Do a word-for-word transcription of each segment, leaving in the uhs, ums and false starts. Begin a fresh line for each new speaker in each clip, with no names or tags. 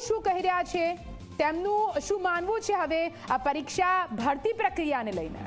શું કહી રહ્યા છે, તેમનું શું માનવું છે હવે આ પરીક્ષા ભરતી પ્રક્રિયાને લઈને?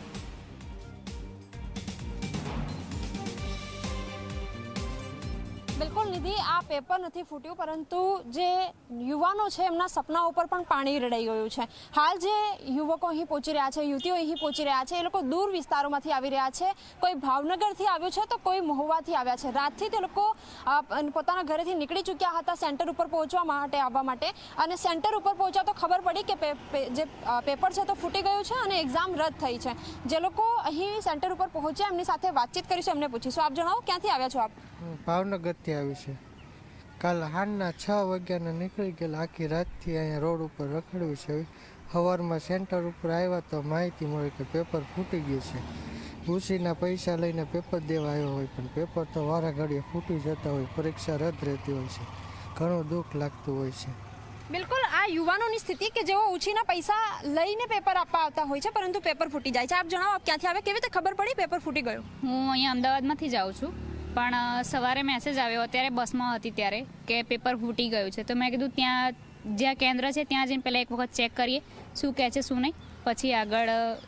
બિલકુલ નિધિ, આ પેપર નથી ફૂટ્યું, પરંતુ જે યુવાનો છે એમના સપના ઉપર પણ પાણી રેડાઈ ગયું છે. હાલ જે યુવકો અહીં પહોંચી રહ્યા છે, યુવતીઓ અહીં પહોંચી રહ્યા છે, એ લોકો દૂર વિસ્તારોમાંથી આવી રહ્યા છે. કોઈ ભાવનગરથી આવ્યું છે તો કોઈ મહુવાથી આવ્યા છે. રાતથી તે લોકો પોતાના ઘરેથી નીકળી ચૂક્યા હતા સેન્ટર ઉપર પહોંચવા માટે આવવા માટે, અને સેન્ટર ઉપર પહોંચ્યા તો ખબર પડી કે જે પેપર છે તો ફૂટી ગયું છે અને એક્ઝામ રદ થઈ છે. જે લોકો અહીં સેન્ટર ઉપર પહોંચ્યા એમની સાથે વાતચીત કરીશું, એમને પૂછીશું. આપ જણાવો, ક્યાંથી આવ્યા છો આપ?
ભાવનગરથી આવી છે. કાલ સાંજના છ વાગ્યાના નીકળી ગયેલા, આખી રાતથી અહીંયા રોડ ઉપર રખડ્યું છે. સવારમાં સેન્ટર ઉપર આવ્યા તો માહિતી મળી કે પેપર ફૂટી ગયું છે. ભૂસીના પૈસા લઈને પેપર દેવા આવ્યો હોય, પણ પેપર તો વારા ઘડીએ ફૂટી જતા હોય, પરીક્ષા રદ રહેતી હોય છે. ઘણું દુઃખ લાગતું હોય છે.
બિલકુલ, આ યુવાનોની સ્થિતિ કે જેઓ ઉછીના પૈસા લઈને પેપર આપવા આવતા હોય છે, પરંતુ પેપર ફૂટી જાય છે. આપ જણાવો, આપ ક્યાંથી આવે, કેવી રીતે ખબર પડી પેપર ફૂટી ગયું?
હું અહીંયા અમદાવાદમાંથી જ આવું છું, પણ સવારે મેસેજ આવ્યો અત્યારે બસમાં હતી ત્યારે કે પેપર ફૂટી ગયું છે. તો મેં કીધું ત્યાં જ્યાં કેન્દ્ર છે ત્યાં જઈને પહેલાં એક વખત ચેક કરીએ શું કહે છે શું નહીં, પછી આગળ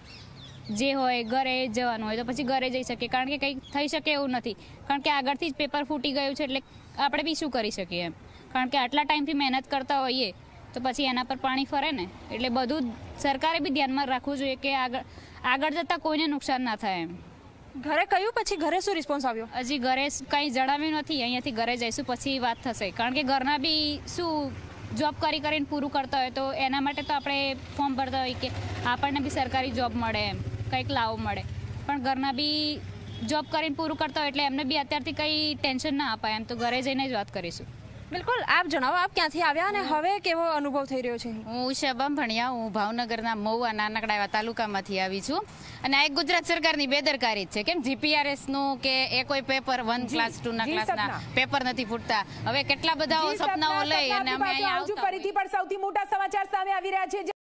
જે હોય ઘરે જવાનું હોય તો પછી ઘરે જઈ શકીએ. કારણ કે કંઈ થઈ શકે એવું નથી, કારણ કે આગળથી જ પેપર ફૂટી ગયું છે, એટલે આપણે બી શું કરી શકીએ એમ. કારણ કે આટલા ટાઈમથી મહેનત કરતા હોઈએ તો પછી એના પર પાણી ફરે ને, એટલે બધું સરકારે બી ધ્યાનમાં રાખવું જોઈએ કે આગળ આગળ જતાં કોઈને નુકસાન ના થાય એમ.
ઘરે કહ્યું, પછી ઘરે શું રિસ્પોન્સ આવ્યો?
હજી ઘરે કંઈ જણાવ્યું નથી. અહીંયાથી ઘરે જઈશું પછી વાત થશે. કારણ કે ઘરના બી શું જોબ કરી કરીને પૂરું કરતા હોય તો એના માટે તો આપણે ફોર્મ ભરતા હોય કે આપણને બી સરકારી જોબ મળે એમ, કંઈક લાવો મળે. પણ ઘરના બી જોબ કરીને પૂરું કરતા હોય એટલે એમને બી અત્યારથી કંઈ ટેન્શન ના અપાય એમ. તો ઘરે જઈને જ વાત કરીશું.
બિલકુલ, આપ જણાવો, આપ ક્યાંથી આવ્યા અને હવે કેવો અનુભવ થઈ રહ્યો છે?
હું ઉષા બાંભણિયા, હું ભાવનગરના મહુવા નાનકડા એવા તાલુકામાંથી આવી છું. અને આ એક ગુજરાત સરકારની બેદરકારી જ છે. કેમ જીપીઆરએસ નું કે એ કોઈ પેપર વન ક્લાસ ટુ ના ક્લાસના પેપર નથી ફૂટતા. હવે કેટલા બધા સપનાઓ લઈ અને અમે અહીંયા
ફરીથી પણ સૌથી મોટા સમાચાર સામે આવી રહ્યા છે.